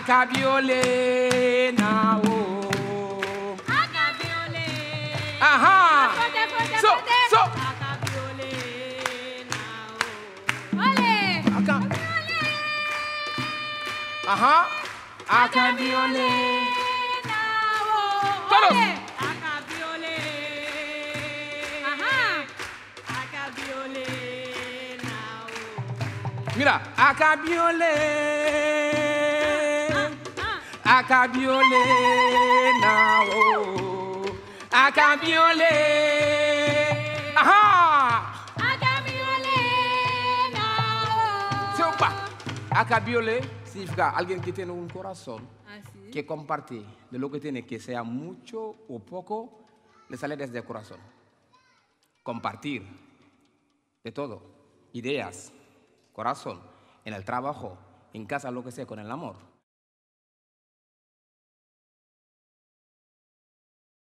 Acabiole na o. Acabiole. Aha. So. Acabiole na o. Ole. Acabiole. Aha. Acabiole na o. Todos. Acabiole. Aha. Acabiole na o. Mira, acabiole. Acabiole na o. Acabiole. Aha. Acabiole na o. Sopa. Acabiole significa alguien que tiene un corazón Así. que comparte de lo que tiene, que sea mucho o poco, le sale desde el corazón. Compartir de todo, ideas, corazón, en el trabajo, en casa, lo que sea, con el amor.